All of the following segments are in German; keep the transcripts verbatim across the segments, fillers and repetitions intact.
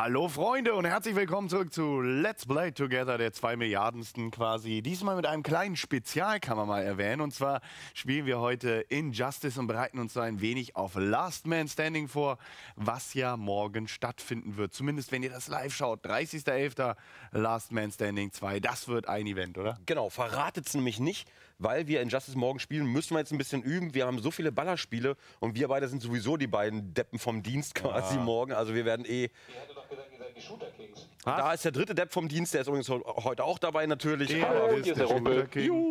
Hallo Freunde und herzlich willkommen zurück zu Let's Play Together, der zwei Milliardensten quasi. Diesmal mit einem kleinen Spezial, kann man mal erwähnen. Und zwar spielen wir heute Injustice und bereiten uns so ein wenig auf Last Man Standing vor, was ja morgen stattfinden wird. Zumindest wenn ihr das live schaut. dreißigster elfter Last Man Standing zwei. Das wird ein Event, oder? Genau, verratet es nämlich nicht, weil wir Injustice morgen spielen, müssen wir jetzt ein bisschen üben. Wir haben so viele Ballerspiele und wir beide sind sowieso die beiden Deppen vom Dienst quasi ja. morgen. Also wir werden eh... Die Shooter Kings. Da ist der dritte Depp vom Dienst, der ist übrigens heute auch dabei natürlich. Ja, aber ist der Rumpel.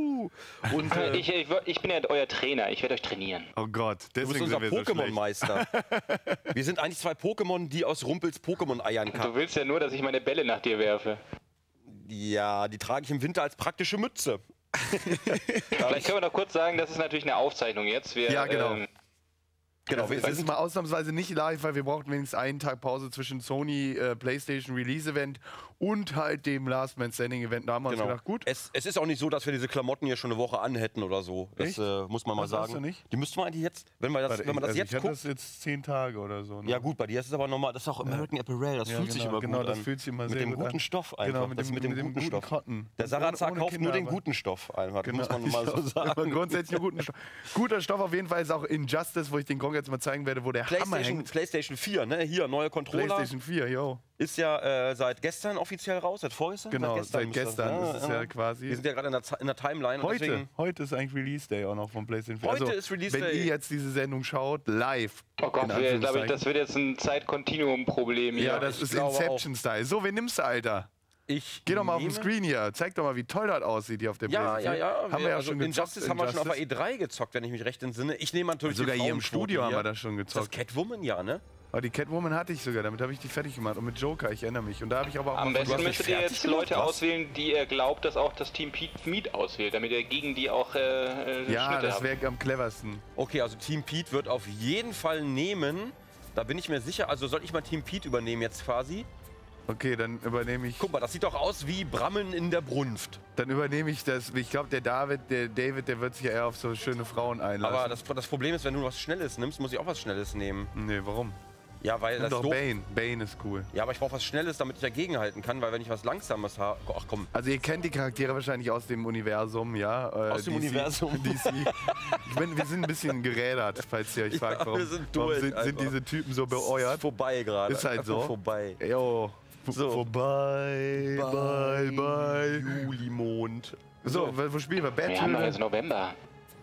Und äh, ich, ich, ich bin ja euer Trainer, ich werde euch trainieren. Oh Gott, du bist unser Pokémon-Meister. Wir sind eigentlich zwei Pokémon, die aus Rumpels Pokémon eiern kann. Du willst ja nur, dass ich meine Bälle nach dir werfe. Ja, die trage ich im Winter als praktische Mütze. Vielleicht können wir noch kurz sagen, das ist natürlich eine Aufzeichnung jetzt. Wir, ja, genau. Ähm, Genau, wir sind mal ausnahmsweise nicht live, weil wir brauchten wenigstens einen Tag Pause zwischen Sony äh, PlayStation Release Event und halt dem Last Man Standing Event. Da haben wir genau. uns gedacht, gut. Es, es ist auch nicht so, dass wir diese Klamotten hier schon eine Woche anhätten oder so. Das äh, muss man mal Was sagen. hast du nicht? Die müssten wir eigentlich jetzt, wenn, wir das, Warte, wenn man das also jetzt ich guckt. das jetzt zehn Tage oder so. Ne? Ja gut, bei dir ist es aber nochmal, das ist auch American ja. Apparel, das ja, fühlt genau, sich immer genau, gut das an. Fühlt sich immer mit sehr dem gut guten an. Stoff einfach. Genau, mit das dem, mit dem mit dem guten, guten Stoff. Cotton. Der Sarazar ohne kauft Kinder, nur den aber. guten Stoff einfach, Genau. muss man mal so sagen. Grundsätzlich nur guten Stoff. Guter Stoff auf jeden Fall ist auch Injustice, wo ich den Gong jetzt mal zeigen werde, wo der Hammer hängt. PlayStation vier, ne? Hier, neue Controller. PlayStation vier, yo. Ist ja äh, seit gestern offiziell raus, seit vorgestern? Genau, seit gestern, seit gestern das, ist es ja, ja quasi. Wir sind ja gerade in, der in der Timeline. Heute, deswegen heute ist eigentlich Release Day auch noch von PlayStation vier. Heute also, ist Release wenn Day. Wenn ihr jetzt diese Sendung schaut, live. Oh Gott, wir, glaub ich, das wird jetzt ein Zeitkontinuum-Problem hier. Ja, das ist Inception-Style. So, wen nimmst du, Alter? Ich Geh doch mal auf den Screen hier. Zeig doch mal, wie toll das aussieht hier auf der ja, PlayStation. Ja, ja, ja. Haben wir ja also schon gezockt. Injustice haben wir schon auf der E drei gezockt, wenn ich mich recht entsinne. Ich nehme natürlich sogar die hier im Studio hier. haben wir das schon gezockt. Das Catwoman, ja, ne? Aber die Catwoman hatte ich sogar, damit habe ich die fertig gemacht. Und mit Joker, ich erinnere mich. Und da habe ich aber auch Am mal besten müsstet ihr jetzt Leute was? auswählen, die ihr glaubt, dass auch das Team Pete Meat auswählt, damit ihr gegen die auch äh, Ja, Schnitte das habt. wäre am cleversten. Okay, also Team Pete wird auf jeden Fall nehmen. Da bin ich mir sicher. Also soll ich mal Team Pete übernehmen jetzt quasi? Okay, dann übernehme ich. Guck mal, das sieht doch aus wie Brammen in der Brunft. Dann übernehme ich das. Ich glaube, der David, der David, der wird sich ja eher auf so schöne Frauen einlassen. Aber das, das Problem ist, wenn du was Schnelles nimmst, muss ich auch was Schnelles nehmen. Nee, warum? Ja, weil Nimm das doch doof. Bane. Bane ist cool. Ja, aber ich brauche was Schnelles, damit ich dagegenhalten kann, weil wenn ich was Langsames habe. Ach komm. Also ihr kennt die Charaktere wahrscheinlich aus dem Universum, ja? Äh, Aus dem D C, Universum. D C. Ich bin, wir sind ein bisschen gerädert, falls ihr euch fragt, Ja, warum, wir sind warum durch sind, sind einfach. diese Typen so beeuert. Ist vorbei gerade. Ist halt Einfach so. vorbei. Jo. So. Vorbei, bye, bye. Julimond. So, wo spielen wir? Wir haben doch Battle? jetzt November.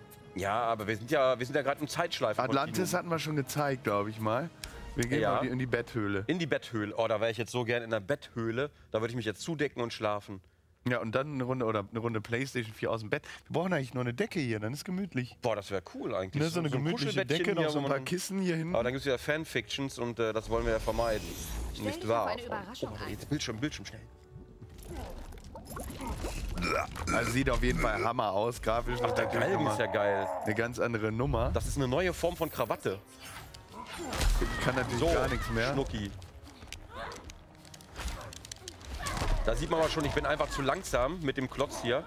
Ja, aber wir sind ja, wir sind ja gerade im Zeitschleifen. Atlantis hatten wir schon gezeigt, glaube ich mal. Wir gehen Ja. mal in die Betthöhle. In die Betthöhle. Oh, da wäre ich jetzt so gern in der Betthöhle. Da würde ich mich jetzt zudecken und schlafen. Ja, und dann eine Runde oder eine Runde PlayStation vier aus dem Bett. Wir brauchen eigentlich nur eine Decke hier, dann ist gemütlich. Boah, das wäre cool eigentlich. Ne, so eine gemütliche Kuschelbettchen Decke, noch hier, so ein wo paar man- Kissen hier hinten. Aber dann gibt es ja Fanfictions und äh, das wollen wir ja vermeiden. Nicht dich wahr? auf eine Überraschung oh, ein. jetzt Bildschirm, Bildschirm, schnell. Also sieht auf jeden Fall Hammer aus, grafisch. Ach, der Galgen ist ja geil. eine ganz andere Nummer. Das ist eine neue Form von Krawatte. Kann natürlich So, gar nichts mehr. Schnucki. Da sieht man aber schon, ich bin einfach zu langsam mit dem Klotz hier.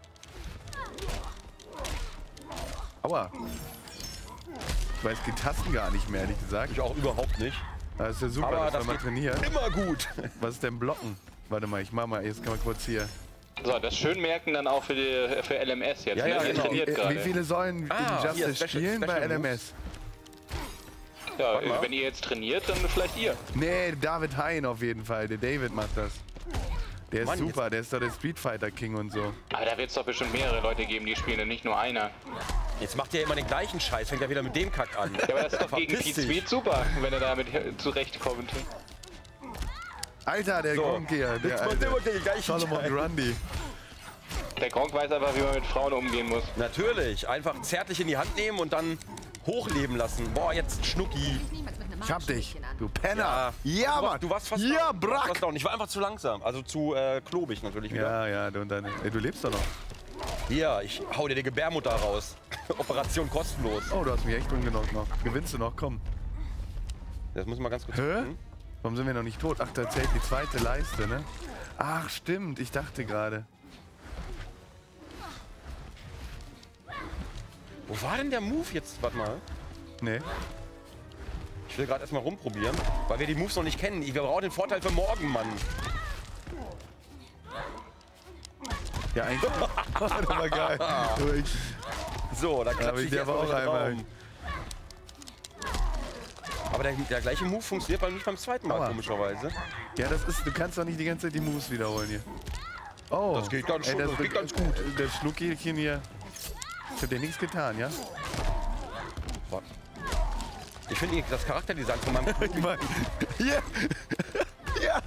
Aua. Ich weiß die Tasten gar nicht mehr, ehrlich gesagt. Ich auch überhaupt nicht. Das ist ja super, Aber dass das wir mal geht trainieren. immer gut. Was ist denn Blocken? Warte mal, ich mach mal, jetzt kann man kurz hier. So, das schön merken dann auch für, die, für L M S jetzt. Ja, ne? ja, Ihr genau. trainiert Äh, gerade. Wie viele sollen Ah, hier, Injustice Special- spielen bei Special L M S? Ja, Warte mal. wenn ihr jetzt trainiert, dann vielleicht ihr. Nee, David Hein auf jeden Fall. Der David macht das. Der ist Mann, super, der ist doch der Street Fighter King und so. Aber da wird es doch bestimmt mehrere Leute geben, die spielen und nicht nur einer. Jetzt macht ihr immer den gleichen Scheiß, fängt er wieder mit dem Kack an. Ja, aber das ist doch gegen Verpiss Pete dich. Speed super, wenn er damit zurechtkommt. Alter, der So, Gronk hier. Der jetzt macht Alter. immer den gleichen Solomon Scheiß. Grundy. Der Gronk weiß einfach, wie man mit Frauen umgehen muss. Natürlich, einfach zärtlich in die Hand nehmen und dann hochleben lassen. Boah, jetzt Schnucki. Niemand mit einem Ich hab dich, Marschmädchen an. du Penner. Ja, Ja, du, war- Mann. du warst fast Ja, down. Du warst Brack. fast down. Ich war einfach zu langsam, also zu äh, klobig natürlich wieder. Ja, ja, du, und deine, ey, du lebst doch noch. Hier, ich hau dir die Gebärmutter raus. Operation kostenlos. Oh, du hast mich echt umgenockt noch. Gewinnst du noch? Komm. Das muss man ganz kurz Hä? gucken. Warum sind wir noch nicht tot? Ach, da zählt die zweite Leiste, ne? Ach, stimmt. Ich dachte gerade. Wo war denn der Move jetzt? Warte mal. Nee. Ich will gerade erstmal rumprobieren, weil wir die Moves noch nicht kennen. Wir brauchen den Vorteil für morgen, Mann. Ja, eigentlich. Das war geil. So, da klatsche ich ich der erstmal aber auch durch den einmal. Raum. Aber der, der gleiche Move funktioniert bei mir beim zweiten Mal, Aua. komischerweise. Ja, das ist, du kannst doch nicht die ganze Zeit die Moves wiederholen hier. Oh, Das geht ganz, ey, das geht ganz gut. Das Schnuckchen hier. Ich hab dir nichts getan, ja? Ich finde das Charakterdesign von meinem Hier! Ja!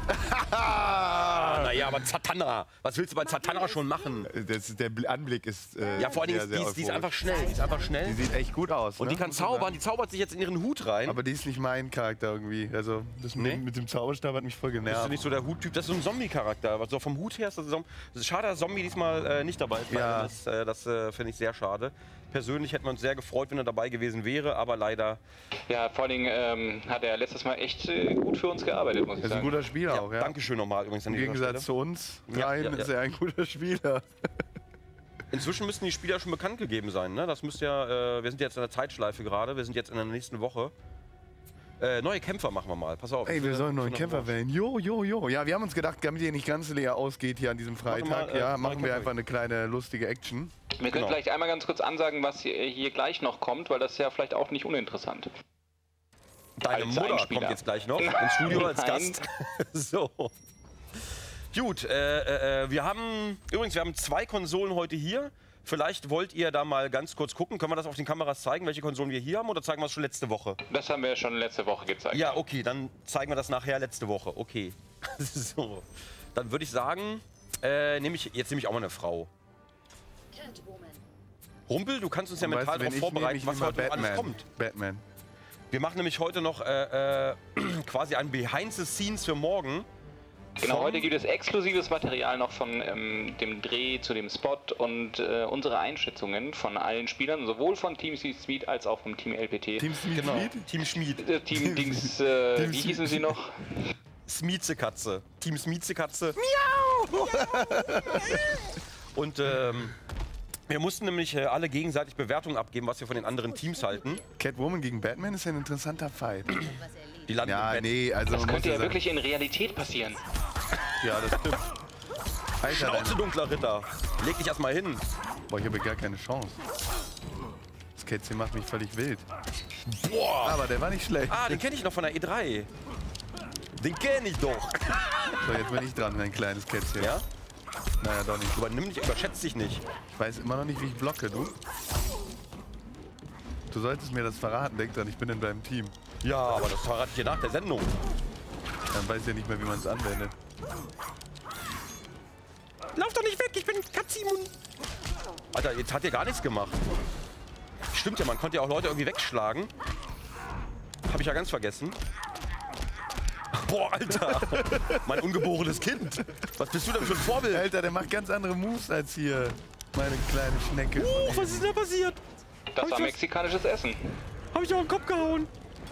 Naja, aber Zatanna. Was willst du bei Zatanna schon machen? Das, der Bl- Anblick ist. Äh, Ja, vor allen Dingen, sehr, ist, die, sehr ist, die ist euphorisch. einfach schnell. Die ist einfach schnell. Die sieht echt gut aus. Und ne? die kann Muss man zaubern. sagen. Die zaubert sich jetzt in ihren Hut rein. Aber die ist nicht mein Charakter irgendwie. Also, das mit, Nee? dem, mit dem Zauberstab hat mich voll Bist genervt. du nicht so der Huttyp? Das ist so ein Zombie-Charakter. Also vom Hut her ist das, so, das ist schade, dass Zombie diesmal äh, nicht dabei ist. Ja. Das, äh, das äh, finde ich sehr schade. Persönlich hätten wir uns sehr gefreut, wenn er dabei gewesen wäre, aber leider. Ja, vor allen Dingen ähm, hat er letztes Mal echt äh, gut für uns gearbeitet, muss ich Das ist ein sagen. guter Spieler auch, ja. Dankeschön nochmal übrigens an Im dieser Gegensatz Stelle. zu uns Ja, dreien ja, ja. ist er ein guter Spieler. Inzwischen müssten die Spieler schon bekannt gegeben sein. Ne? Das müsste ja. Äh, wir sind jetzt in der Zeitschleife gerade. Wir sind jetzt in der nächsten Woche. Äh, neue Kämpfer machen wir mal. Pass auf. Ey, wir sollen einen neuen Ich Kämpfer finde- wählen. Jo, jo, jo. Ja, wir haben uns gedacht, damit ihr nicht ganz leer ausgeht hier an diesem Warte Freitag, mal, äh, ja, neue machen wir Kämpfer. einfach eine kleine lustige Action. Wir können Genau. vielleicht einmal ganz kurz ansagen, was hier, hier gleich noch kommt, weil das ist ja vielleicht auch nicht uninteressant. Deine als Mutter Einspieler. kommt jetzt gleich noch ins Studio als Nein. Gast. So. Gut, äh, äh, wir haben, übrigens, wir haben zwei Konsolen heute hier. Vielleicht wollt ihr da mal ganz kurz gucken. Können wir das auf den Kameras zeigen, welche Konsolen wir hier haben, oder zeigen wir es schon letzte Woche? Das haben wir schon letzte Woche gezeigt. Ja, okay, dann zeigen wir das nachher letzte Woche. Okay. So. Dann würde ich sagen, äh, nehm ich, jetzt nehme ich auch mal eine Frau. Catwoman. Rumpel, du kannst uns ja Und mental weißt du, wenn darauf ich nehme, vorbereiten, ich was nehme mal heute noch alles Batman. kommt. Batman. Wir machen nämlich heute noch äh, äh, quasi ein Behind the Scenes für morgen. Genau, Von- heute gibt es exklusives Material noch von ähm, dem Dreh zu dem Spot und äh, unsere Einschätzungen von allen Spielern, sowohl von Team Speed als auch vom Team L P T. Team Smith. Genau, Team Schmied. Äh, Team Dings, äh, Team wie Speed. hießen sie noch? Smiezekatze. Team Smiezekatze. Und ähm, wir mussten nämlich äh, alle gegenseitig Bewertungen abgeben, was wir von den anderen Teams halten. Catwoman gegen Batman ist ein interessanter Fight. Was erlebt. Die landen Ja, im Bett. nee, also Das man muss könnte ja sagen- wirklich in Realität passieren. Ja, das stimmt. Alter, Schnauze, dein, dunkler Ritter. Leg dich erstmal hin. boah, ich habe gar keine Chance. Das Kätzchen macht mich völlig wild. Boah. Aber der war nicht schlecht. Ah, den kenne ich noch von der E drei. Den kenne ich doch. So, jetzt bin ich dran, mein kleines Kätzchen. Ja? Naja, doch nicht. Übernimm dich, überschätz dich nicht. Ich weiß immer noch nicht, wie ich blocke, du. Du solltest mir das verraten, denk dran, ich bin in deinem Team. Ja, aber das verrate ich dir nach der Sendung. Dann weiß ich ja nicht mehr, wie man es anwendet. Lauf doch nicht weg, ich bin Katzimun. Alter, jetzt hat ihr gar nichts gemacht. Stimmt ja, man konnte ja auch Leute irgendwie wegschlagen. Hab ich ja ganz vergessen. Boah, Alter. Mein ungeborenes Kind. Was bist du denn für ein Vorbild? Alter, der macht ganz andere Moves als hier. Meine kleine Schnecke. Oh, was ist denn da passiert? Das war ich mexikanisches Essen. Hab ich auch den Kopf gehauen.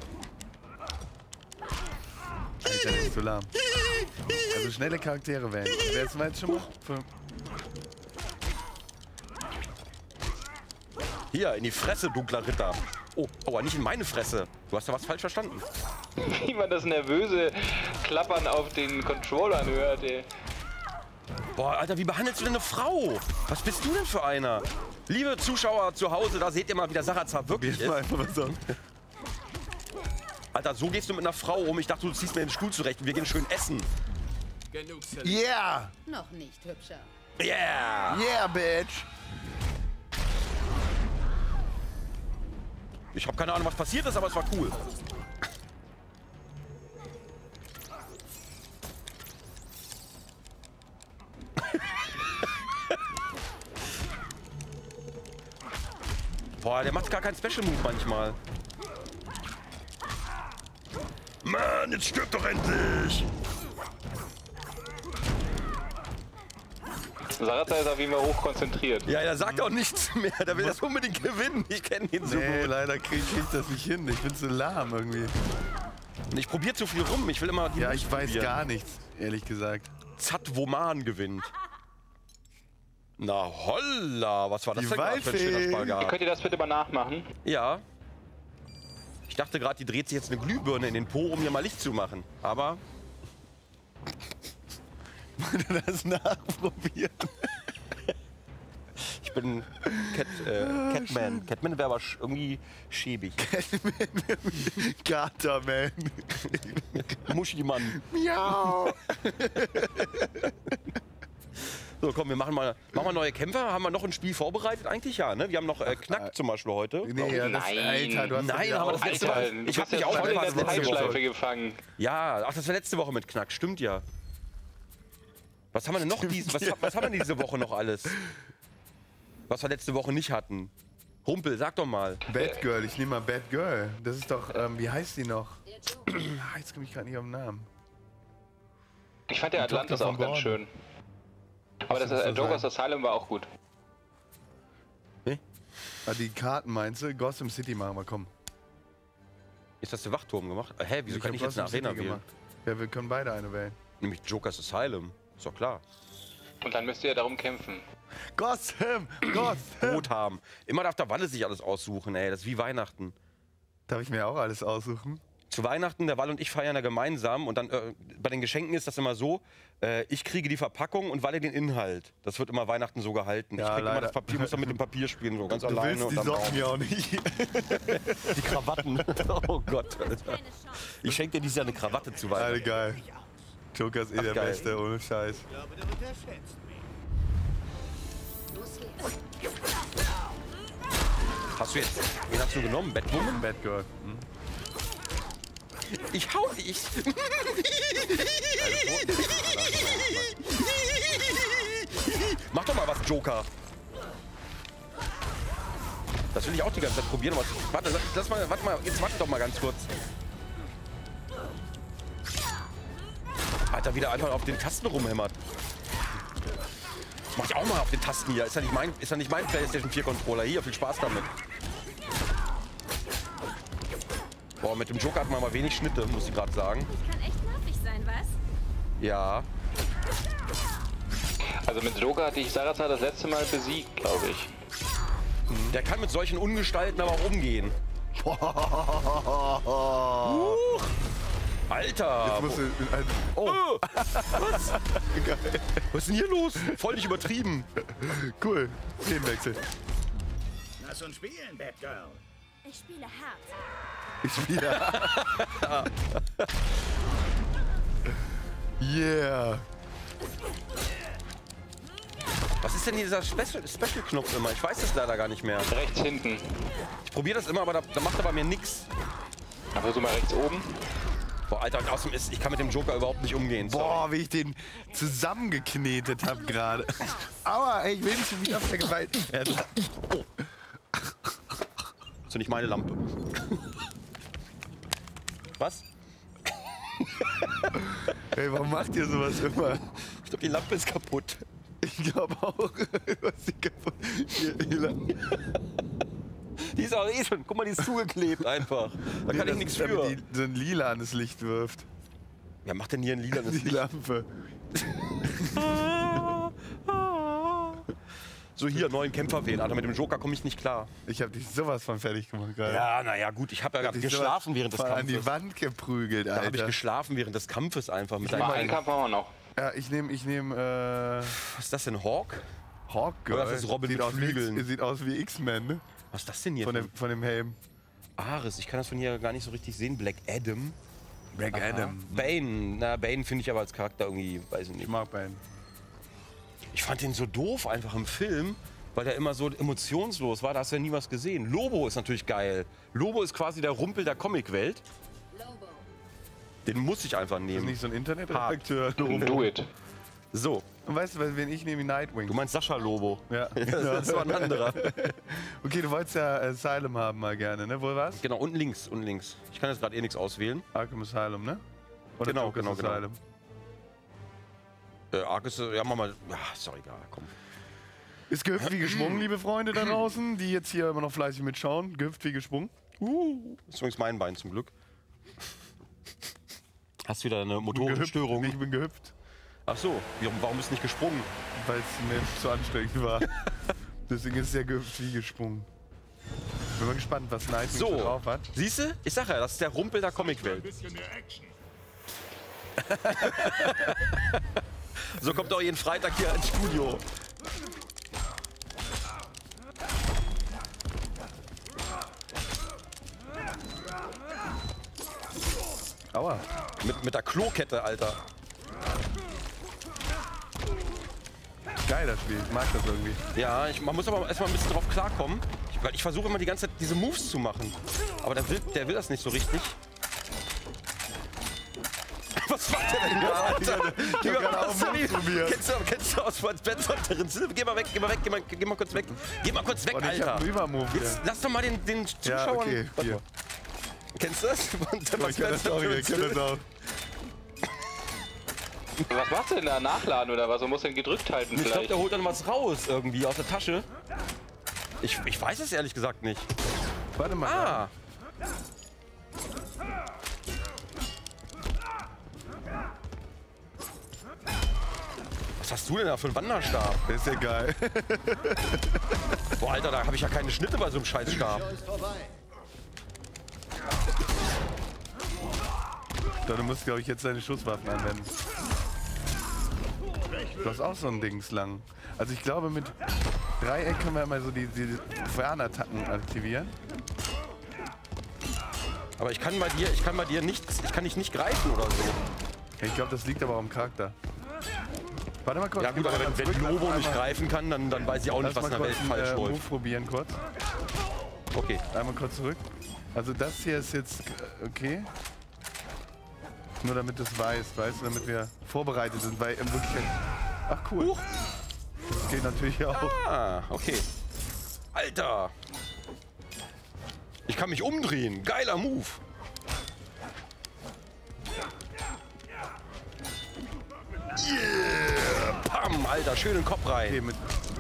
Alter, der ist zu lahm. Also schnelle Charaktere wählen. Wer ist jetzt schon mal? Für Hier, in die Fresse, dunkler Ritter. Oh, aua, nicht in meine Fresse. Du hast da was falsch verstanden. Wie man das nervöse Klappern auf den Controllern hört, ey. Boah, Alter, wie behandelst du denn eine Frau? Was bist du denn für einer? Liebe Zuschauer zu Hause, da seht ihr mal, wie der Sarazar wirklich Jetzt mal ist. einfach was sagen. Alter, so gehst du mit einer Frau um. Ich dachte, du ziehst mir den Stuhl zurecht und wir gehen schön essen. Yeah! Noch nicht hübscher. Yeah! Yeah, bitch! Ich habe keine Ahnung, was passiert ist, aber es war cool. Boah, der macht gar keinen Special Move manchmal. Mann, jetzt stirb doch endlich! Sarazar ist auf jeden Fall hoch konzentriert. Ja, er sagt auch nichts mehr. Der will das unbedingt gewinnen. Ich kenne ihn so Nee, gut. leider krieg ich das nicht hin. Ich bin zu lahm irgendwie. Und ich probiere zu viel rum. Ich will immer die Ja, Moves ich weiß probieren. gar nichts, ehrlich gesagt. Zatwoman gewinnt. Na holla, was war das Die denn gerade für ein schöner Waldfee. Spagat? Könnt ihr das bitte mal nachmachen? Ja. Ich dachte gerade, die dreht sich jetzt eine Glühbirne in den Po, um mir mal Licht zu machen. Aber... Wollt ihr das nachprobieren? Ich bin Cat, äh, Catman. Catman wäre aber sch irgendwie schäbig. Katerman. Muschimann. Miau. So, komm, wir machen mal, machen mal neue Kämpfer. Haben wir noch ein Spiel vorbereitet eigentlich? Ja, ne? Wir haben noch äh, Knack zum Beispiel heute. Nee, ja, das, Nein. Alter, du hast Nein, wieder haben wir das auf- letzte Alter, Mal. Ich du hab hast mich jetzt auch voll in der angepasst letzte Zeitschleife Woche. gefangen. Ja, ach, das war letzte Woche mit Knack. Stimmt ja. Was haben wir denn noch dies, was, was haben wir diese Woche noch alles? Was wir letzte Woche nicht hatten. Rumpel, sag doch mal. Bad Girl, ich nehme mal Bad Girl. Das ist doch, ähm, wie heißt die noch? Der Joker. Ah, jetzt komme ich gerade nicht auf den Namen. Ich fand der Die Tochter Atlantis von auch ganz Gordon. schön. Aber das muss äh, so Joker's sein. Asylum war auch gut. Ah, die Karten meinst du? Gotham City machen wir, komm. Ist das der Wachturm gemacht? Hä, wieso Ich kann hab ich jetzt eine Gotham City Arena wählen? gemacht. Ja, wir können beide eine wählen. Nämlich Joker's Asylum. Ist doch klar. Und dann müsst ihr darum kämpfen. Gotham! Gotham! Brot haben. Immer darf der Walle sich alles aussuchen, ey. Das ist wie Weihnachten. Darf ich mir auch alles aussuchen? Zu Weihnachten, der Walle und ich feiern ja gemeinsam und dann äh, bei den Geschenken ist das immer so, äh, ich kriege die Verpackung und Walle den Inhalt. Das wird immer Weihnachten so gehalten. Ja, ich kriege immer leider. das Papier, muss dann mit dem Papier spielen, so ganz Du alleine. willst die und am Socken Baum. ja auch nicht. Die Krawatten. Oh Gott, Alter. Ich schenke dir dieses Jahr eine Krawatte zu Alter, Weihnachten. geil. Joker ist eh Ach, der geil. Beste, ohne Scheiß. Los geht's. Hast du jetzt, wen hast du genommen? Batwoman? Bad Girl. Hm? Ich hau dich. Mach doch mal was, Joker. Das will ich auch die ganze Zeit probieren. Aber warte, lass, lass mal, warte mal, jetzt warte doch mal ganz kurz. Alter, wieder einfach auf den Tasten rumhämmert. Mach ich auch mal auf den Tasten hier. Ist ja nicht mein, ist ja nicht mein PlayStation vier Controller. Hier, viel Spaß damit. Boah, mit dem Joker hat man mal wenig Schnitte, muss ich gerade sagen. Kann echt nervig sein, was? Ja. Also mit Joker hatte ich Sarazar das letzte Mal besiegt, glaube ich. Der kann mit solchen Ungestalten aber auch umgehen. Huch. Alter! Jetzt musst du in ein Oh! Was? Was ist denn hier los? Voll nicht übertrieben. Cool. Themenwechsel. Lass uns spielen, Bad Girl. Ich spiele hart. Ich wieder. Yeah. Was ist denn dieser Special- Special-Knopf immer? Ich weiß das leider gar nicht mehr. Rechts hinten. Ich probiere das immer, aber da, da macht er bei mir nix. Aber versuch mal rechts oben. Boah, Alter, und außerdem ist, ich kann mit dem Joker überhaupt nicht umgehen. Sorry. Boah, wie ich den zusammengeknetet habe gerade. Aua, ey, ich will nicht schon wieder vergewaltigt werden. Das ist ja nicht meine Lampe. Was? Ey, warum macht ihr sowas immer? Ich glaube, die Lampe ist kaputt. Ich glaube auch. Was ist kaputt? Hier, hier lang. Die ist auch eh schon, guck mal, die ist zugeklebt einfach. Da kann ich Das nichts ist, damit für. die so ein lilanes Licht wirft. Wer macht denn hier ein lilanes Die Licht? Lampe. So, hier, neuen Kämpfer wählen. Alter, mit dem Joker komme ich nicht klar. Ich habe dich sowas von fertig gemacht gerade. Ja, naja, gut, ich habe ja gerade Dich sowas geschlafen während des von an die Kampfes. Wand geprügelt, Da habe ich Alter. geschlafen während des Kampfes einfach. Mit Mal einem, einen Kampf haben wir noch. Ja, ich nehme, ich nehme, äh, was ist das denn, Hawk? Hawkgirl. Oder das ist Robin sieht mit aus wie Flügeln. X- Sieht aus wie X-Men, ne? Was ist das denn hier? Von für dem, von dem Helm. ein Ares, ich kann das von hier gar nicht so richtig sehen. Black Adam. Black Adam. Bane. Na, Bane finde ich aber als Charakter irgendwie, weiß ich Ich nicht. mag Bane. Ich fand den so doof einfach im Film, weil der immer so emotionslos war. Da hast du ja nie was gesehen. Lobo ist natürlich geil. Lobo ist quasi der Rumpel der Comicwelt. Lobo. Den muss ich einfach Ist nehmen. nicht so ein Internetredakteur. Do it. So, Und weißt du, wen ich nehme? Nightwing. du meinst Sascha Lobo. Ja. Das war ein anderer. Okay, du wolltest ja Asylum haben mal gerne, ne? Wo war's? Genau, unten links, unten links. Ich kann jetzt gerade eh nichts auswählen. Arkham Asylum, ne? Oder Genau, Joker's genau, genau. Asylum. Äh, Argus, ja, mach mal. Ja, ist doch egal, komm. Ist gehüpft wie geschwungen, liebe Freunde da draußen, die jetzt hier immer noch fleißig mitschauen. Gehüpft wie geschwungen. Uh, das ist übrigens mein Bein zum Glück. Hast du wieder eine Gehüpft. Motorenstörung? Ich bin gehüpft, Ach so, wie- warum bist du nicht gesprungen? weil es mir zu anstrengend war. Deswegen ist es ja gehüpft wie gesprungen. Bin mal gespannt, was Night so drauf hat. Siehst du? Ich sag ja, das ist der Rumpel der Comicwelt. So kommt auch jeden Freitag hier ins Studio. Aua. Mit, mit der Klokette, Alter. Geil, das Spiel. Ich mag das irgendwie. Ja, ich, man muss aber erstmal ein bisschen drauf klarkommen. Ich, weil ich versuche immer die ganze Zeit diese Moves zu machen. Aber der will, der will das nicht so richtig. Was macht der denn da, Alter? Ich hab gerade auch Moves probiert. Kennst du, kennst du aus Spencer Terence? Geh mal weg, geh mal weg, geh mal, geh mal kurz weg. Geh mal kurz weg, Und ich Alter. hab einen Übermove hier. Jetzt lass doch mal den, den Zuschauern... Ja, okay. Warte mal. Kennst du das? Ich kenn das auch, ich kenn das auch. Was machst du denn da? Nachladen oder was? Du musst den gedrückt halten Ich glaube, vielleicht. der holt dann was raus irgendwie aus der Tasche. Ich, ich weiß es ehrlich gesagt nicht. Warte mal. Ah. Was hast du denn da für einen Wanderstab? Das ist ja geil. Boah, Alter, da habe ich ja keine Schnitte bei so einem Scheißstab. Du musst, glaube ich, jetzt deine Schusswaffen anwenden. Du hast auch so ein Dings lang. Also ich glaube, mit Dreieck können wir immer so die, die Fernatacken aktivieren. Aber ich kann bei dir, ich kann bei dir nichts, ich kann dich nicht greifen oder so. Ich glaube, das liegt aber auch am Charakter. Warte mal kurz. Ja gut, aber wenn, wenn Lobo nicht greifen kann, dann, dann weiß ich auch nicht, was in der Welt falsch läuft. läuft. Move probieren kurz. Okay. Einmal kurz zurück. Also das hier ist jetzt okay. Nur damit du es weißt, weißt du, damit wir vorbereitet sind, weil im Wirklichkeit... Ach cool. Huch. Das geht natürlich auch. Ah, okay. Alter. Ich kann mich umdrehen. Geiler Move. Yeah. Pam, Alter, schön in den Kopf rein. Okay, mit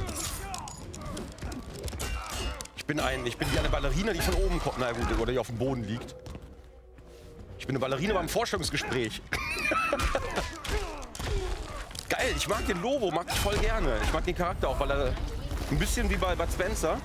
Ich bin ein, ich bin wie eine Ballerina, die von oben kommt. Na gut, oder die auf dem Boden liegt. Ich bin eine Ballerina beim Vorstellungsgespräch. Geil, ich mag den Lobo, mag ich voll gerne. Ich mag den Charakter auch, weil er ein bisschen wie bei Bud Spencer.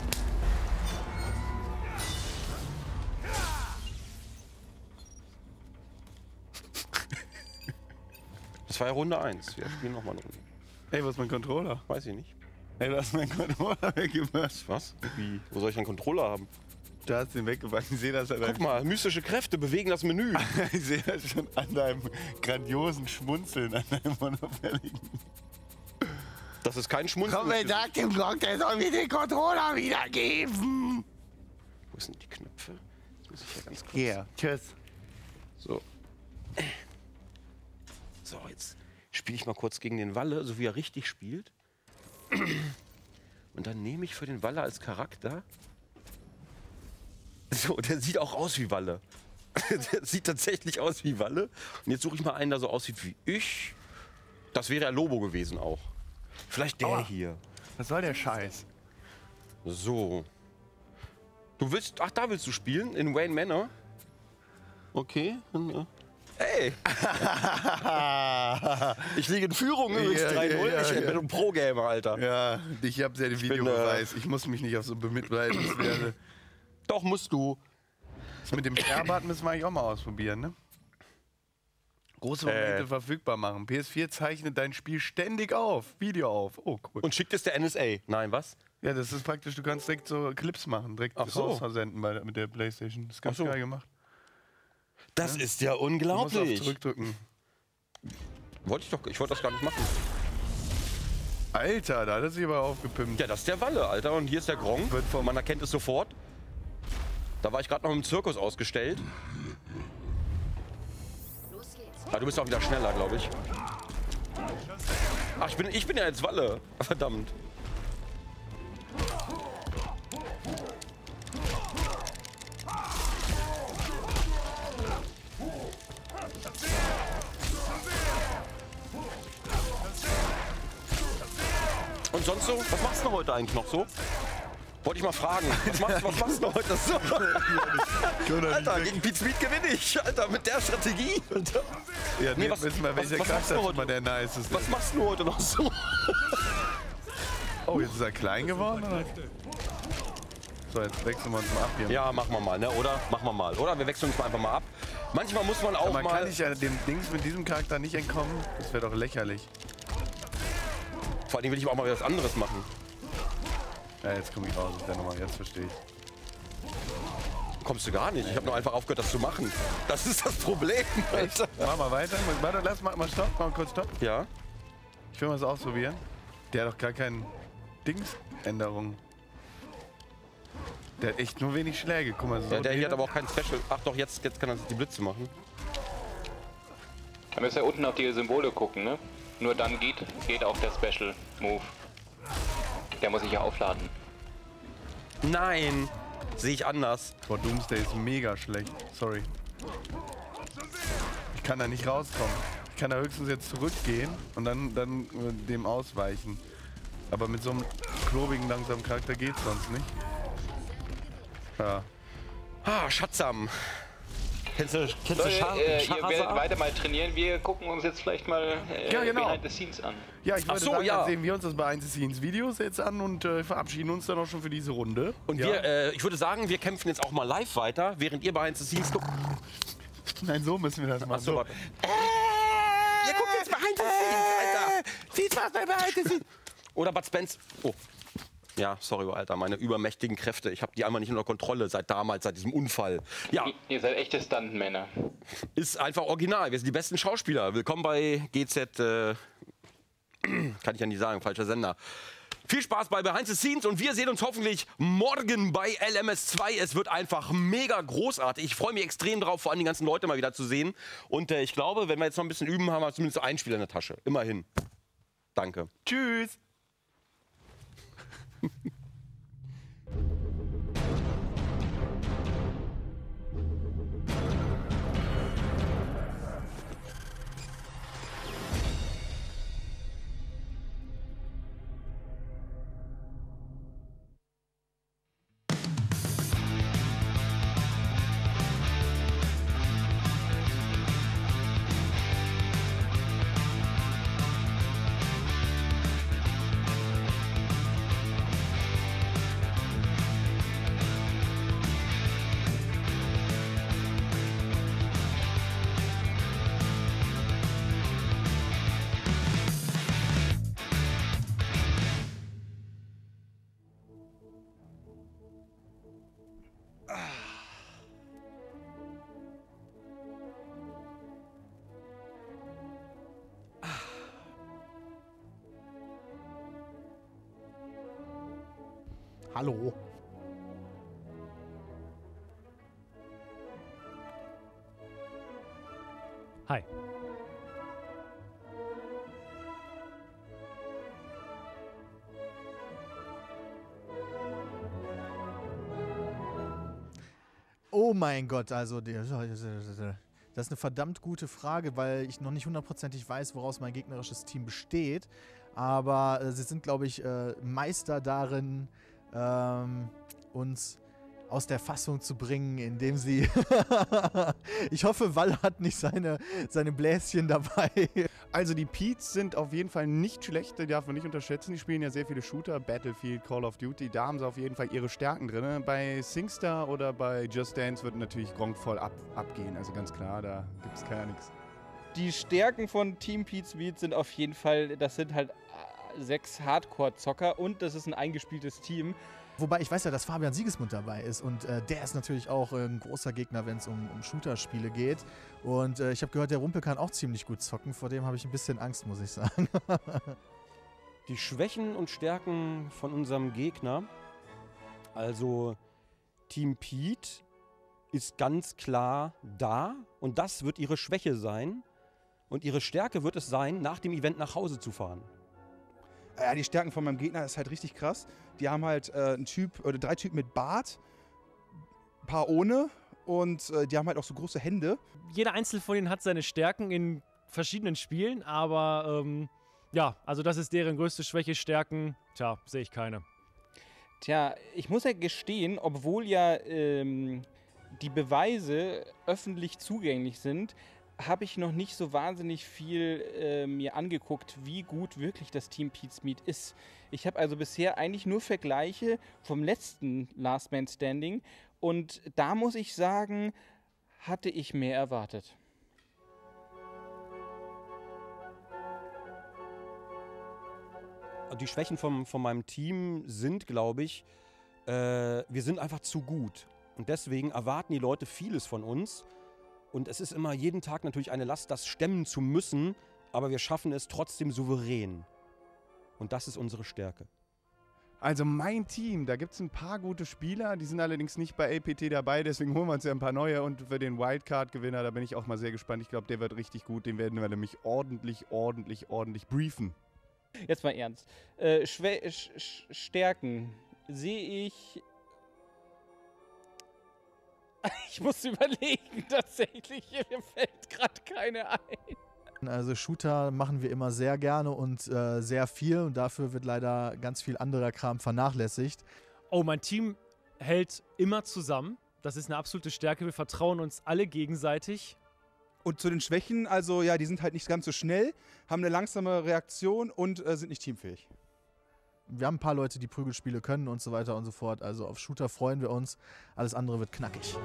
Das war ja Runde eins. Wir spielen nochmal eine Runde. Ey, wo ist mein Controller? Weiß ich nicht. Ey, du hast meinen Controller weggemacht. Was? Wie? Wo soll ich einen Controller haben? Du hast den weggemacht. Ich sehe das an Guck deinem... mal, mystische Kräfte bewegen das Menü. Ich sehe das schon an deinem grandiosen Schmunzeln, an deinem monofälligen. Das ist kein Schmunzeln. Komm, wer sagt dem Gott, der soll mir den Controller wiedergeben? Wo sind die Knöpfe? Das muss ich ja ganz kurz. Hier, tschüss. So. So, jetzt spiele ich mal kurz gegen den Walle, so wie er richtig spielt. Und dann nehme ich für den Walle als Charakter. So, der sieht auch aus wie Walle. Der sieht tatsächlich aus wie Walle. Und jetzt suche ich mal einen, der so aussieht wie ich. Das wäre ja Lobo gewesen auch. Vielleicht der Aua. hier. Was soll der Scheiß? So. Du willst. Ach, da willst du spielen? In Wayne Manor? Okay. Hey! Ich liege in Führung übrigens Ja, drei null. ja, ja, Ich bin ja. ein Pro-Gamer, Alter. Ja, ich habe ja den bin, Videobeweis. Ich muss mich nicht auf so bemitleidenswerte. Doch, musst du. Das mit dem Sperrbad müssen wir eigentlich auch mal ausprobieren, ne? Große Momente Äh. verfügbar machen. P S vier zeichnet dein Spiel ständig auf. Video auf. Oh, cool. Und schickt es der N S A. Nein, was? Ja, das ist praktisch, du kannst direkt so Clips machen, direkt Ach so. rausversenden bei, mit der Playstation. Das ist ganz Ach so. geil gemacht. Das ist ja Du musst auf unglaublich. zurückdrücken. Wollte ich doch. Ich wollte das gar nicht machen. Alter, da hat er sich aber aufgepimpt. Ja, das ist der Walle, Alter. Und hier ist der Gronk. Wird vom- Man erkennt es sofort. Da war ich gerade noch im Zirkus ausgestellt. Los geht's. Ah, du bist auch wieder schneller, glaube ich. Ach, ich bin, ich bin ja jetzt Walle. Verdammt. Und sonst so? Was machst du denn heute eigentlich noch so? Wollte ich mal fragen. Was machst, was machst du denn heute so? Alter, gegen Pete Smith gewinne ich. Alter, mit der Strategie. Alter. Ja, nee, was- wissen wir, was- welcher was machst Charakter du ist heute? immer der nice ist. Was machst du heute noch so? Oh, jetzt ist er klein geworden, oder? So, jetzt wechseln wir uns mal ab hier. Ja, machen wir mal, ne? Oder? Machen wir mal. Oder wir wechseln uns mal einfach mal ab. Manchmal muss man auch Aber man mal... kann ich ja dem Dings mit diesem Charakter nicht entkommen. Das wäre doch lächerlich. Vor allem will ich auch mal was anderes machen. Ja, jetzt komme ich raus aus der Nummer. Jetzt verstehe ich. Kommst du gar nicht. Ich habe nur einfach aufgehört, das zu machen. Das ist das Problem. Alter. Mach mal weiter. Warte, lass mal, mal stopp. Mal kurz stopp. Ja. Ich will mal das ausprobieren. Der hat doch gar keine Dingsänderung. Der hat echt nur wenig Schläge. Guck mal, so Ja, der hier den- hat aber auch kein Special. Ach doch, jetzt, jetzt kann er die Blitze machen. Da müsst ihr unten auf die Symbole gucken, ne? Nur dann geht, geht auch der Special Move. Der muss sich ja aufladen. Nein. Sehe ich anders. Boah, Doomsday ist mega schlecht. Sorry. Ich kann da nicht rauskommen. Ich kann da höchstens jetzt zurückgehen und dann, dann äh, dem ausweichen. Aber mit so einem klobigen, langsamen Charakter geht's sonst nicht. Ja. Ah, Schatzam. Kennst du, kennst du Leute, Schar äh, ihr Schahrazar? werdet weiter mal trainieren. Wir gucken uns jetzt vielleicht mal äh, Ja, genau. Behind the Scenes an. Ja, ich Ach wollte so, sagen, ja. dann sehen wir uns das Behind the Scenes Videos jetzt an und äh, verabschieden uns dann auch schon für diese Runde. Und ja. wir, äh, ich würde sagen, wir kämpfen jetzt auch mal live weiter, während ihr Behind the Scenes guckt. Nein, so müssen wir das machen. Ach so, warte. Ihr guckt jetzt Behind the Scenes, Alter! Viel Spaß bei Behind the Scenes! Oder Bud Spence. Oh. Ja, sorry, Alter, meine übermächtigen Kräfte. Ich habe die einmal nicht unter Kontrolle seit damals, seit diesem Unfall. Ja, Ihr- Ihr seid echte Stuntmänner. ist einfach original. Wir sind die besten Schauspieler. Willkommen bei G Z. Äh, kann ich ja nicht sagen, falscher Sender. Viel Spaß bei Behind the Scenes und wir sehen uns hoffentlich morgen bei L M S zwei. Es wird einfach mega großartig. Ich freue mich extrem drauf, vor allem die ganzen Leute mal wieder zu sehen. Und äh, ich glaube, wenn wir jetzt noch ein bisschen üben, haben wir zumindest ein Spiel in der Tasche. Immerhin. Danke. Tschüss! Hallo. Hi. Oh mein Gott, also die- das ist eine verdammt gute Frage, weil ich noch nicht hundertprozentig weiß, woraus mein gegnerisches Team besteht. Aber äh, sie sind, glaube ich, äh, Meister darin, ähm, uns aus der Fassung zu bringen, indem sie... Ich hoffe, Wall hat nicht seine, seine Bläschen dabei. Also die Peets sind auf jeden Fall nicht schlecht, die darf man nicht unterschätzen. Die spielen ja sehr viele Shooter, Battlefield, Call of Duty, da haben sie auf jeden Fall ihre Stärken drin. Bei SingStar oder bei Just Dance wird natürlich Gronk voll ab, abgehen, also ganz klar, da gibt es gar nichts. Die Stärken von Team Pete's Beat sind auf jeden Fall, das sind halt äh, sechs Hardcore-Zocker und das ist ein eingespieltes Team. Wobei ich weiß ja, dass Fabian Siegesmund dabei ist und äh, der ist natürlich auch äh, ein großer Gegner, wenn es um, um Shooter-Spiele geht. Und äh, ich habe gehört, der Rumpel kann auch ziemlich gut zocken. Vor dem habe ich ein bisschen Angst, muss ich sagen. Die Schwächen und Stärken von unserem Gegner. Also Team Pete ist ganz klar da und das wird ihre Schwäche sein. Und ihre Stärke wird es sein, nach dem Event nach Hause zu fahren. Ja, die Stärken von meinem Gegner ist halt richtig krass. Die haben halt äh, einen Typ oder drei Typen mit Bart, ein paar ohne und äh, die haben halt auch so große Hände. Jeder einzelne von ihnen hat seine Stärken in verschiedenen Spielen, aber ähm, ja, also das ist deren größte Schwäche. Stärken, tja, sehe ich keine. Tja, ich muss ja gestehen, obwohl ja ähm, die Beweise öffentlich zugänglich sind, habe ich noch nicht so wahnsinnig viel äh, mir angeguckt, wie gut wirklich das Team Pete's Meat ist. Ich habe also bisher eigentlich nur Vergleiche vom letzten Last Man Standing und da muss ich sagen, hatte ich mehr erwartet. Die Schwächen vom, von meinem Team sind, glaube ich, äh, wir sind einfach zu gut. Und deswegen erwarten die Leute vieles von uns. Und es ist immer jeden Tag natürlich eine Last, das stemmen zu müssen, aber wir schaffen es trotzdem souverän. Und das ist unsere Stärke. Also mein Team, da gibt es ein paar gute Spieler, die sind allerdings nicht bei A P T dabei, deswegen holen wir uns ja ein paar neue. Und für den Wildcard-Gewinner, da bin ich auch mal sehr gespannt. Ich glaube, der wird richtig gut, den werden wir nämlich ordentlich, ordentlich, ordentlich briefen. Jetzt mal ernst. Äh, Schwä Sch Sch Stärken sehe ich... Ich muss überlegen, tatsächlich. Mir fällt gerade keine ein. Also Shooter machen wir immer sehr gerne und äh, sehr viel und dafür wird leider ganz viel anderer Kram vernachlässigt. Oh, mein Team hält immer zusammen. Das ist eine absolute Stärke. Wir vertrauen uns alle gegenseitig. Und zu den Schwächen, also ja, die sind halt nicht ganz so schnell, haben eine langsame Reaktion und äh, sind nicht teamfähig. Wir haben ein paar Leute, die Prügelspiele können und so weiter und so fort. Also auf Shooter freuen wir uns. Alles andere wird knackig.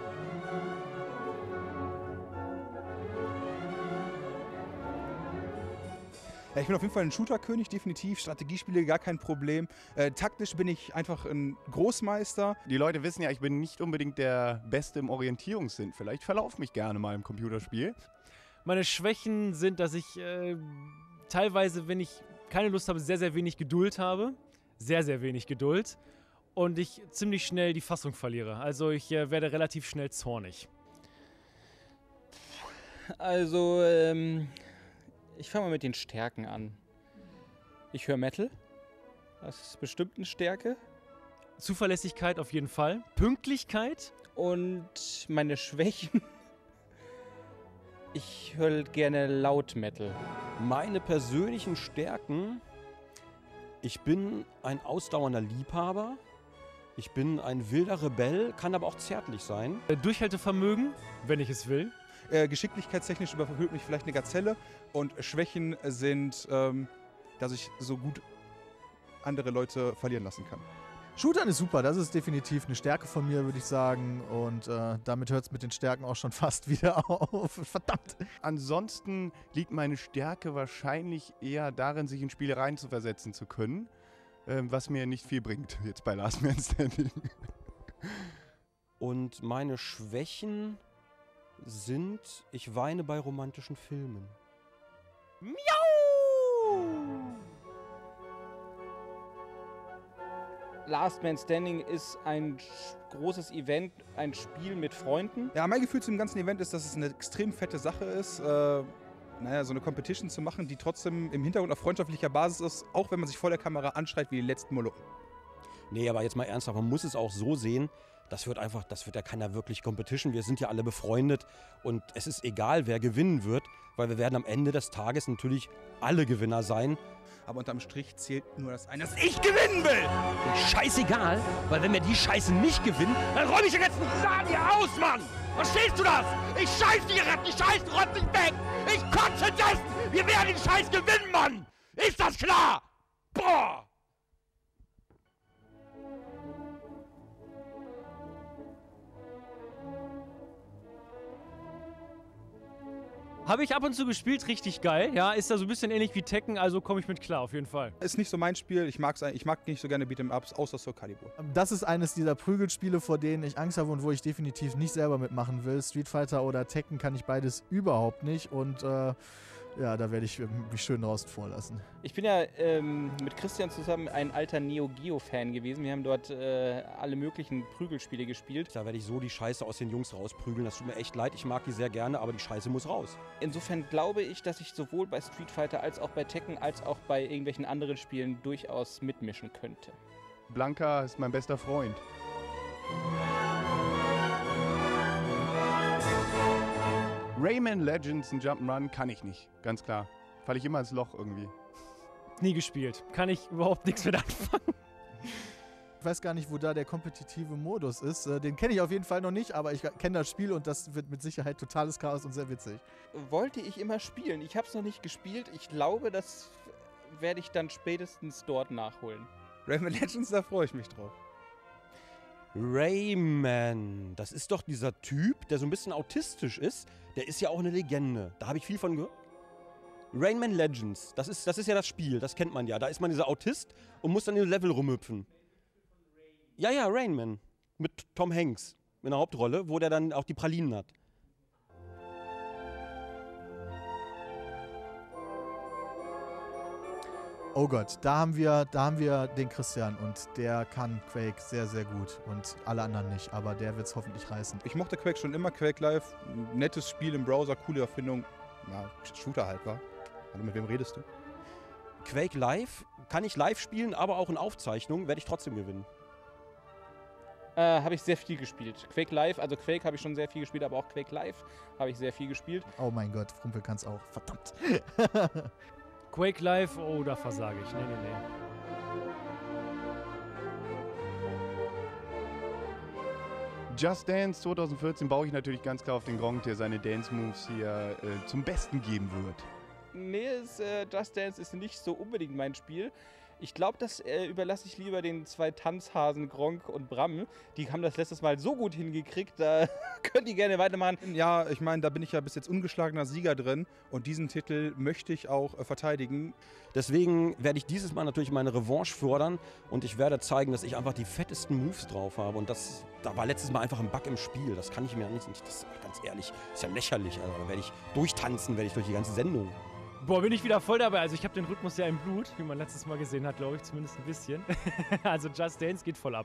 Ja, ich bin auf jeden Fall ein Shooter-König, definitiv. Strategiespiele gar kein Problem. Äh, taktisch bin ich einfach ein Großmeister. Die Leute wissen ja, ich bin nicht unbedingt der Beste im Orientierungssinn. Vielleicht verlaufe mich gerne mal im Computerspiel. Meine Schwächen sind, dass ich äh, teilweise, wenn ich keine Lust habe, sehr, sehr wenig Geduld habe. Sehr, sehr wenig Geduld. Und ich ziemlich schnell die Fassung verliere. Also ich äh, werde relativ schnell zornig. Also, ähm... ich fange mal mit den Stärken an. Ich höre Metal. Das ist bestimmt eine Stärke. Zuverlässigkeit auf jeden Fall. Pünktlichkeit. Und meine Schwächen. Ich höre gerne laut Metal. Meine persönlichen Stärken: Ich bin ein ausdauernder Liebhaber. Ich bin ein wilder Rebell, kann aber auch zärtlich sein. Durchhaltevermögen, wenn ich es will. Äh, geschicklichkeitstechnisch überhöht mich vielleicht eine Gazelle. Und Schwächen sind, ähm, dass ich so gut andere Leute verlieren lassen kann. Shootern ist super, das ist definitiv eine Stärke von mir, würde ich sagen. Und äh, damit hört es mit den Stärken auch schon fast wieder auf. Verdammt! Ansonsten liegt meine Stärke wahrscheinlich eher darin, sich in Spiele reinzuversetzen zu können. Ähm, was mir nicht viel bringt, jetzt bei Last Man Standing. Und meine Schwächen sind, ich weine bei romantischen Filmen. Miau! Last Man Standing ist ein großes Event, ein Spiel mit Freunden. Ja, mein Gefühl zu dem ganzen Event ist, dass es eine extrem fette Sache ist, äh, naja, so eine Competition zu machen, die trotzdem im Hintergrund auf freundschaftlicher Basis ist, auch wenn man sich vor der Kamera anschreit wie die letzten Molochen. Nee, aber jetzt mal ernsthaft, man muss es auch so sehen, das wird einfach, das wird ja keiner wirklich Competition. Wir sind ja alle befreundet und es ist egal, wer gewinnen wird, weil wir werden am Ende des Tages natürlich alle Gewinner sein. Aber unterm Strich zählt nur das eine, dass ich gewinnen will! Scheißegal, weil wenn wir die Scheiße nicht gewinnen, dann räume ich den ganzen Laden hier aus, Mann! Verstehst du das? Ich scheiß die Ratten, die Scheiß rotzt nicht weg! Ich kotze dessen! Wir werden den Scheiß gewinnen, Mann! Ist das klar? Boah! Habe ich ab und zu gespielt, richtig geil. Ja, ist da so ein bisschen ähnlich wie Tekken, also komme ich mit klar, auf jeden Fall. Ist nicht so mein Spiel, ich, mag's, ich mag nicht so gerne Beat'em-Ups, außer Soul Calibur. Das ist eines dieser Prügelspiele, vor denen ich Angst habe und wo ich definitiv nicht selber mitmachen will. Street Fighter oder Tekken kann ich beides überhaupt nicht und äh, ja, da werde ich mich schön draußen vorlassen. Ich bin ja ähm, mit Christian zusammen ein alter Neo Geo-Fan gewesen. Wir haben dort äh, alle möglichen Prügelspiele gespielt. Da werde ich so die Scheiße aus den Jungs rausprügeln. Das tut mir echt leid, ich mag die sehr gerne, aber die Scheiße muss raus. Insofern glaube ich, dass ich sowohl bei Street Fighter als auch bei Tekken als auch bei irgendwelchen anderen Spielen durchaus mitmischen könnte. Blanka ist mein bester Freund. Rayman Legends, ein Jump'n'Run, kann ich nicht, ganz klar. Falle ich immer ins Loch irgendwie. Nie gespielt. Kann ich überhaupt nichts mit anfangen. Ich weiß gar nicht, wo da der kompetitive Modus ist. Äh, den kenne ich auf jeden Fall noch nicht, aber ich kenne das Spiel und das wird mit Sicherheit totales Chaos und sehr witzig. Wollte ich immer spielen. Ich habe es noch nicht gespielt. Ich glaube, das werde ich dann spätestens dort nachholen. Rayman Legends, da freue ich mich drauf. Rayman, das ist doch dieser Typ, der so ein bisschen autistisch ist. Der ist ja auch eine Legende. Da habe ich viel von gehört. Rayman Legends, das ist, das ist ja das Spiel, das kennt man ja. Da ist man dieser Autist und muss dann in den Level rumhüpfen. Ja, ja, Rayman. Mit Tom Hanks in der Hauptrolle, wo der dann auch die Pralinen hat. Oh Gott, da haben wir, da haben wir den Christian und der kann Quake sehr, sehr gut und alle anderen nicht, aber der wird es hoffentlich reißen. Ich mochte Quake schon immer, Quake Live, ein nettes Spiel im Browser, coole Erfindung, ja, Shooter halt, war. Hallo, mit wem redest du? Quake Live kann ich live spielen, aber auch in Aufzeichnungen werde ich trotzdem gewinnen. Äh, habe ich sehr viel gespielt. Quake Live, also Quake habe ich schon sehr viel gespielt, aber auch Quake Live habe ich sehr viel gespielt. Oh mein Gott, Frumpel kann es auch, verdammt. Quake Live, oh, da versage ich. Nee, nee, nee. Just Dance zwanzig vierzehn baue ich natürlich ganz klar auf den Gronk, der seine Dance-Moves hier äh, zum Besten geben wird. Nee, es, äh, Just Dance ist nicht so unbedingt mein Spiel. Ich glaube, das äh, überlasse ich lieber den zwei Tanzhasen Gronk und Bram. Die haben das letztes Mal so gut hingekriegt, da können die gerne weitermachen. Ja, ich meine, da bin ich ja bis jetzt ungeschlagener Sieger drin und diesen Titel möchte ich auch äh, verteidigen. Deswegen werde ich dieses Mal natürlich meine Revanche fordern und ich werde zeigen, dass ich einfach die fettesten Moves drauf habe. Und das, da war letztes Mal einfach ein Bug im Spiel. Das kann ich mir nicht, das ist ganz ehrlich, ist ja lächerlich. Also, da werde ich durchtanzen, werde ich durch die ganze Sendung. Boah, bin ich wieder voll dabei. Also ich habe den Rhythmus ja im Blut, wie man letztes Mal gesehen hat, glaube ich, zumindest ein bisschen. Also Just Dance geht voll ab.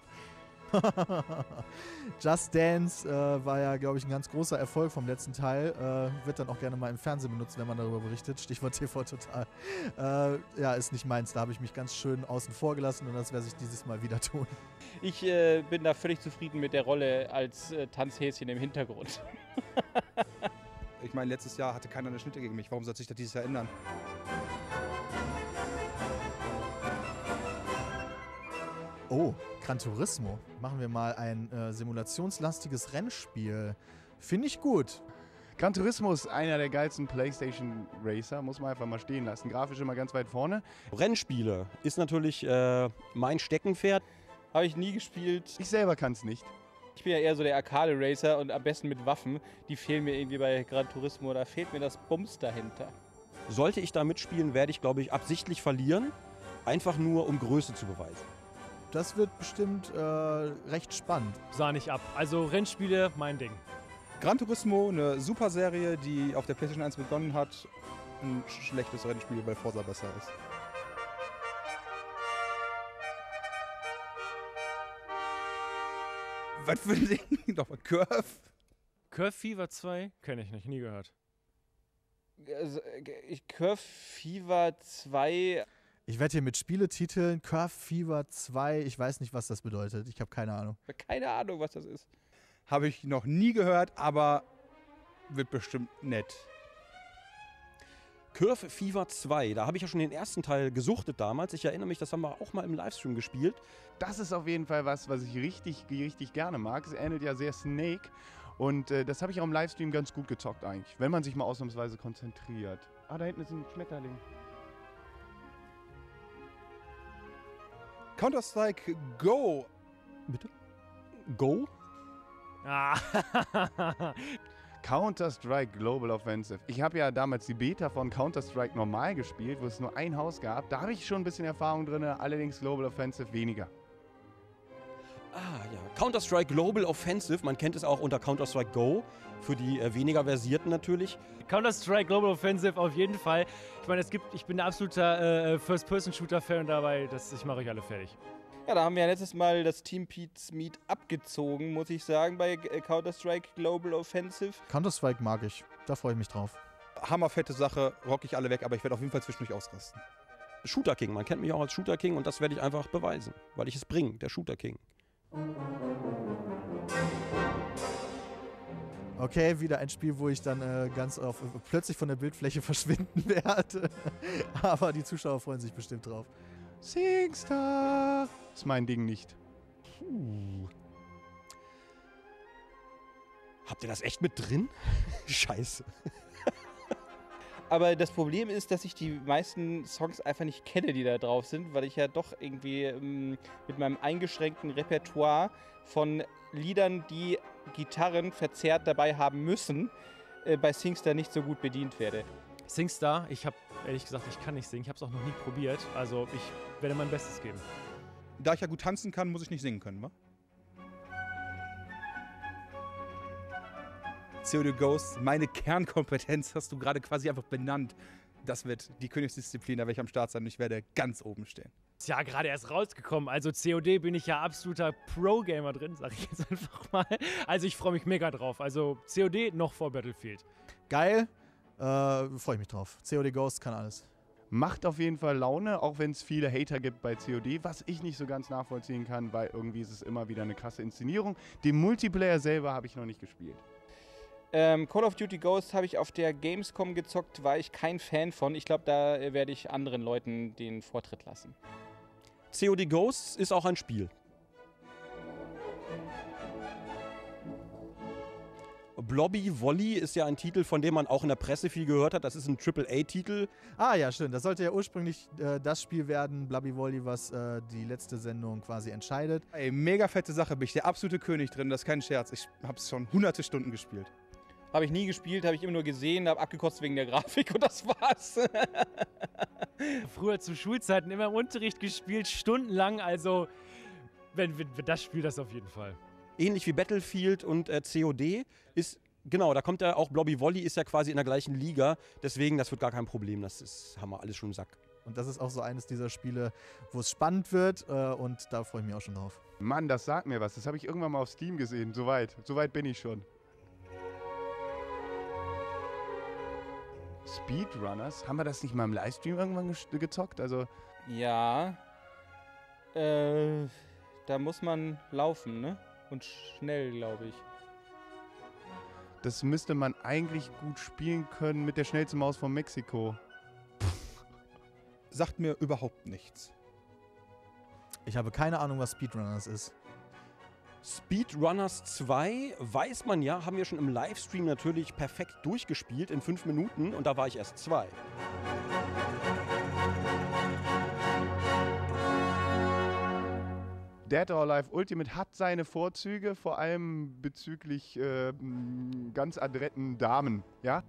Just Dance äh, war ja, glaube ich, ein ganz großer Erfolg vom letzten Teil. Äh, wird dann auch gerne mal im Fernsehen benutzt, wenn man darüber berichtet. Stichwort T V Total. Äh, ja, ist nicht meins. Da habe ich mich ganz schön außen vor gelassen und das werde ich dieses Mal wieder tun. Ich äh, bin da völlig zufrieden mit der Rolle als äh, Tanzhäschen im Hintergrund. Ich meine, letztes Jahr hatte keiner eine Schnitte gegen mich. Warum soll sich das dieses Jahr ändern? Oh, Gran Turismo. Machen wir mal ein äh, simulationslastiges Rennspiel. Finde ich gut. Gran Turismo ist einer der geilsten PlayStation Racer, muss man einfach mal stehen lassen. Grafisch immer ganz weit vorne. Rennspiele ist natürlich äh, mein Steckenpferd. Habe ich nie gespielt. Ich selber kann es nicht. Ich bin ja eher so der Arcade-Racer und am besten mit Waffen. Die fehlen mir irgendwie bei Gran Turismo. Da fehlt mir das Bums dahinter. Sollte ich da mitspielen, werde ich, glaube ich, absichtlich verlieren. Einfach nur, um Größe zu beweisen. Das wird bestimmt äh, recht spannend. Sah nicht ab. Also Rennspiele, mein Ding. Gran Turismo, eine super Serie, die auf der PlayStation eins begonnen hat. Ein schlechtes Rennspiel, weil Forza besser ist. Was für ein Ding? Nochmal Curve? Curve Fever zwei? Kenne ich nicht, nie gehört. Also, ich, Curve Fever zwei... Ich werde hier mit Spieletiteln Curve Fever zwei, ich weiß nicht, was das bedeutet. Ich habe keine Ahnung. Keine Ahnung, was das ist. Habe ich noch nie gehört, aber wird bestimmt nett. Curve Fever zwei, da habe ich ja schon den ersten Teil gesuchtet damals. Ich erinnere mich, das haben wir auch mal im Livestream gespielt. Das ist auf jeden Fall was, was ich richtig, richtig gerne mag. Es ähnelt ja sehr Snake und äh, das habe ich auch im Livestream ganz gut gezockt eigentlich, wenn man sich mal ausnahmsweise konzentriert. Ah, da hinten ist ein Schmetterling. Counter-Strike Go. Bitte? Go? Ah. Counter-Strike Global Offensive. Ich habe ja damals die Beta von Counter-Strike normal gespielt, wo es nur ein Haus gab. Da habe ich schon ein bisschen Erfahrung drin, allerdings Global Offensive weniger. Ah ja, Counter-Strike Global Offensive, man kennt es auch unter Counter-Strike Go, für die äh, weniger Versierten natürlich. Counter-Strike Global Offensive auf jeden Fall. Ich meine, es gibt, ich bin ein absoluter äh, First-Person-Shooter-Fan dabei, das, ich mache euch alle fertig. Ja, da haben wir ja letztes Mal das Team Pete's Meat abgezogen, muss ich sagen, bei Counter-Strike Global Offensive. Counter-Strike mag ich, da freue ich mich drauf. Hammerfette Sache, rock ich alle weg, aber ich werde auf jeden Fall zwischendurch ausrasten. Shooter King, man kennt mich auch als Shooter King und das werde ich einfach beweisen, weil ich es bringe, der Shooter King. Okay, wieder ein Spiel, wo ich dann äh, ganz auf, äh, plötzlich von der Bildfläche verschwinden werde. Aber die Zuschauer freuen sich bestimmt drauf. SingStar ist mein Ding nicht. Puh. Habt ihr das echt mit drin? Scheiße. Aber das Problem ist, dass ich die meisten Songs einfach nicht kenne, die da drauf sind, weil ich ja doch irgendwie ähm, mit meinem eingeschränkten Repertoire von Liedern, die Gitarren verzerrt dabei haben müssen, äh, bei SingStar nicht so gut bedient werde. SingStar, ich habe ehrlich gesagt, ich kann nicht singen. Ich habe es auch noch nie probiert. Also ich werde mein Bestes geben. Da ich ja gut tanzen kann, muss ich nicht singen können, wa? C O D Ghosts, meine Kernkompetenz hast du gerade quasi einfach benannt. Das wird die Königsdisziplin, da werde ich am Start sein und ich werde ganz oben stehen. Ist ja gerade erst rausgekommen. Also C O D bin ich ja absoluter Pro-Gamer drin, sag ich jetzt einfach mal. Also ich freue mich mega drauf. Also C O D noch vor Battlefield. Geil, äh, freue ich mich drauf. C O D Ghosts kann alles. Macht auf jeden Fall Laune, auch wenn es viele Hater gibt bei C O D, was ich nicht so ganz nachvollziehen kann, weil irgendwie ist es immer wieder eine krasse Inszenierung. Den Multiplayer selber habe ich noch nicht gespielt. Ähm, Call of Duty Ghosts habe ich auf der Gamescom gezockt, war ich kein Fan von. Ich glaube, da äh, werde ich anderen Leuten den Vortritt lassen. C O D Ghosts ist auch ein Spiel. Blobby Volley ist ja ein Titel, von dem man auch in der Presse viel gehört hat. Das ist ein Triple A Titel. Ah ja, stimmt. Das sollte ja ursprünglich äh, das Spiel werden, Blobby Volley, was äh, die letzte Sendung quasi entscheidet. Ey, mega fette Sache, bin ich der absolute König drin, das ist kein Scherz. Ich habe es schon hunderte Stunden gespielt. Habe ich nie gespielt, habe ich immer nur gesehen, habe abgekostet wegen der Grafik und das war's. Früher zu Schulzeiten immer im Unterricht gespielt, stundenlang. Also, wenn, wenn, wenn das Spiel das auf jeden Fall. Ähnlich wie Battlefield und äh, C O D ist, genau, da kommt ja auch Blobby Volley, ist ja quasi in der gleichen Liga. Deswegen, das wird gar kein Problem, das ist, haben wir alles schon im Sack. Und das ist auch so eines dieser Spiele, wo es spannend wird äh, und da freue ich mich auch schon drauf. Mann, das sagt mir was. Das habe ich irgendwann mal auf Steam gesehen. Soweit, soweit bin ich schon. Speedrunners? Haben wir das nicht mal im Livestream irgendwann ge gezockt? Also Ja. Äh, da muss man laufen, ne? Und schnell, glaube ich. das müsste man eigentlich gut spielen können mit der schnellsten Maus von Mexiko. Sagt mir überhaupt nichts. Ich habe keine Ahnung, was Speedrunners ist. Speedrunners zwei, weiß man ja, haben wir schon im Livestream natürlich perfekt durchgespielt in fünf Minuten und da war ich erst zwei. Dead or Alive Ultimate hat seine Vorzüge, vor allem bezüglich äh, ganz adretten Damen, ja?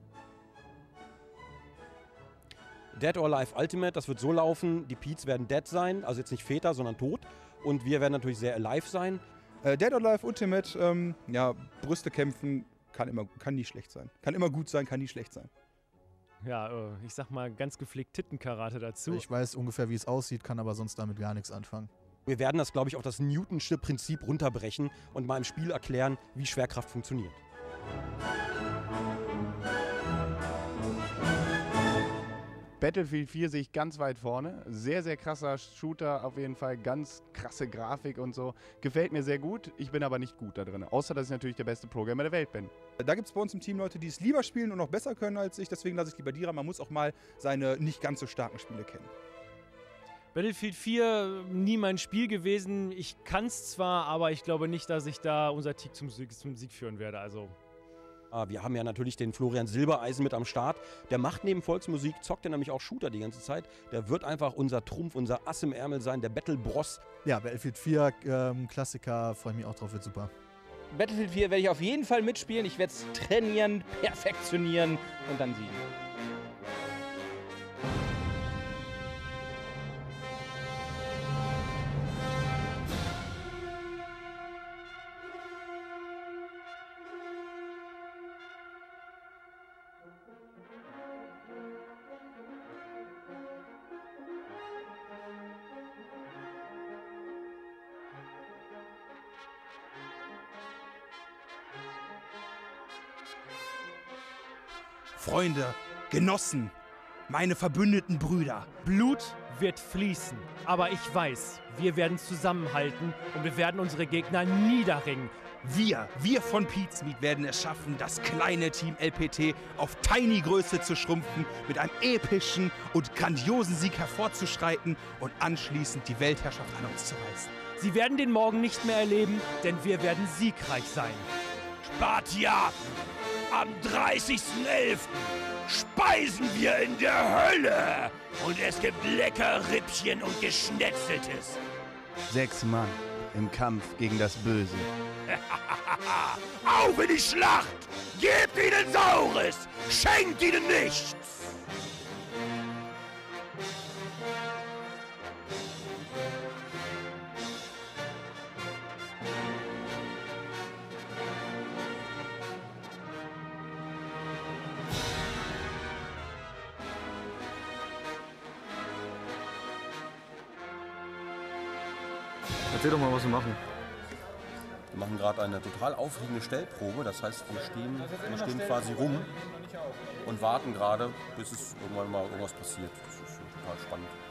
Dead or Alive Ultimate, das wird so laufen, die Peets werden dead sein, also jetzt nicht Väter, sondern tot. Und wir werden natürlich sehr alive sein. Äh, Dead or Alive Ultimate, ähm, ja, Brüste kämpfen kann, immer, kann nie schlecht sein. Kann immer gut sein, kann nie schlecht sein. Ja, äh, ich sag mal ganz gepflegt Tittenkarate dazu. Ich weiß ungefähr, wie es aussieht, kann aber sonst damit gar nichts anfangen. Wir werden das, glaube ich, auf das Newtonsche Prinzip runterbrechen und mal im Spiel erklären, wie Schwerkraft funktioniert. Battlefield vier sehe ich ganz weit vorne. Sehr, sehr krasser Shooter, auf jeden Fall. Ganz krasse Grafik und so. Gefällt mir sehr gut. Ich bin aber nicht gut da drin. Außer, dass ich natürlich der beste Programmer der Welt bin. Da gibt es bei uns im Team Leute, die es lieber spielen und noch besser können als ich. Deswegen lasse ich lieber die ran. Man muss auch mal seine nicht ganz so starken Spiele kennen. Battlefield vier, nie mein Spiel gewesen. Ich kann es zwar, aber ich glaube nicht, dass ich da unser Team zum Sieg, zum Sieg führen werde. Also. Wir haben ja natürlich den Florian Silbereisen mit am Start. Der macht neben Volksmusik, zockt er nämlich auch Shooter die ganze Zeit. Der wird einfach unser Trumpf, unser Ass im Ärmel sein, der Battle Bros. Ja, Battlefield vier, ähm, Klassiker, freue ich mich auch drauf, wird super. Battlefield vier werde ich auf jeden Fall mitspielen. Ich werde es trainieren, perfektionieren und dann siegen. Freunde, Genossen, meine verbündeten Brüder. Blut wird fließen, aber ich weiß, wir werden zusammenhalten und wir werden unsere Gegner niederringen. Wir, wir von Pizmeet werden es schaffen, das kleine Team L P T auf Tiny-Größe zu schrumpfen, mit einem epischen und grandiosen Sieg hervorzuschreiten und anschließend die Weltherrschaft an uns zu reißen. Sie werden den Morgen nicht mehr erleben, denn wir werden siegreich sein. Spartiaten, am dreißigsten elften speisen wir in der Hölle und es gibt lecker Rippchen und Geschnetzeltes. Sechs Mann im Kampf gegen das Böse. Auf in die Schlacht! Gebt ihnen Saures! Schenkt ihnen nichts! Erzähl doch mal, was wir machen. Wir machen gerade eine total aufregende Stellprobe. Das heißt, wir stehen, wir stehen quasi rum und warten gerade, bis es irgendwann mal irgendwas passiert. Das ist total spannend.